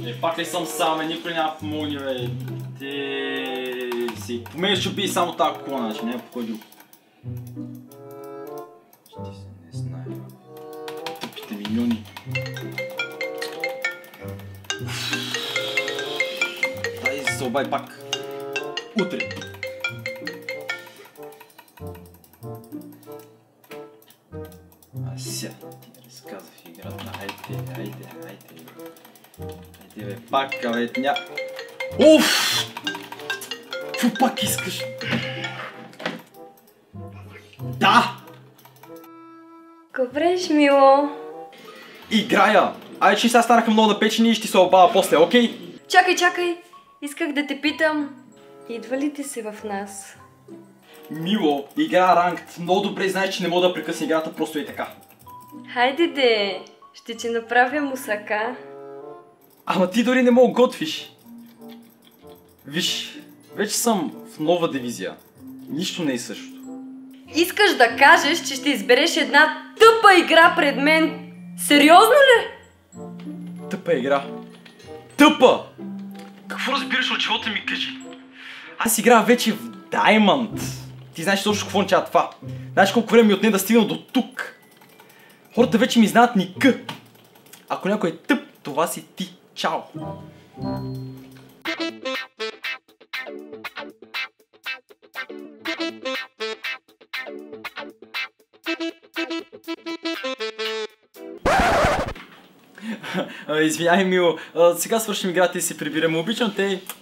Пак ли съм сам, никой няма помогне, бе. Ти си помееш, че би само тази кола, значи не е походил. Ще се не знае. Тъпите миньони. Дай се обай пак. Утре. Ася, ти разказах играта. Хайде. Хайде бе, пак бе, Уф! Какво пак искаш? Да! Какво правиш, мило? Играя! Айде, че сега станаха много напечени и ще се обава после, окей? Чакай! Исках да те питам. Идва ли ти се в нас? Мило, игра ранкт. Много добре знаеш, че не мога да прекъсна играта просто и така. Хайде де! Ще ти направя мусака. Ама ти дори не мога готвиш. Виж, вече съм в нова дивизия. Нищо не е същото. Искаш да кажеш, че ще избереш една тъпа игра пред мен? Сериозно ли? Тъпа игра. Тъпа! Какво разбираш от живота ми, кажи? Аз играя вече в Diamond. Ти знаеш точно какво означава това. Знаеш колко време ми отне да стигна до тук. Хората вече ми знаят ника. Ако някой е тъп, това си ти. Чао! Извинявай, мило. Сега свършим играта и се прибираме. Обичам те.